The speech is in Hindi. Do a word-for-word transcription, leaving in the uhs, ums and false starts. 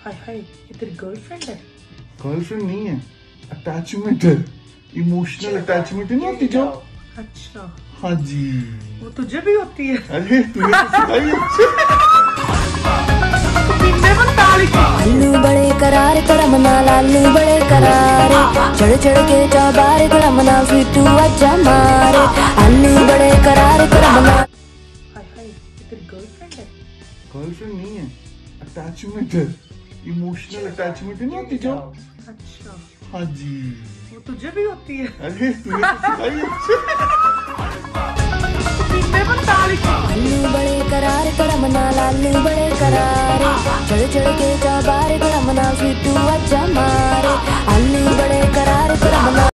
हाय हाय, ये तेरी गर्लफ्रेंड है? गर्लफ्रेंड नहीं है, अटैचमेंट है। इमोशनल अटैचमेंट है ना होती जो। अच्छा हाँ जी, वो तुझे भी होती है? अरे तूने तो सिखाई अच्छे। आलू बड़े करारे कड़मना लालू बड़े करारे चढ़ चढ़ के चौबारे कड़मना स्वीटू अच्छा मारे आलू बड़े करारे कड़मना। हाय हाय, ये तेरी गर्लफ्रेंड है? गर्लफ्रेंड नहीं है, अटैचमेंट है। इमोशनल अटैचमेंट है ना होती जो। अच्छा हाँ जी, वो तुझे भी होती है? अरे तूने तो सिखाई अच्छे। आलू बड़े करारे कड़मना लालू बड़े करारे चढ़ चढ़ के चौबारे कड़मना स्वीटू अच्छा मारे आलू बड़े करारे कड़मना।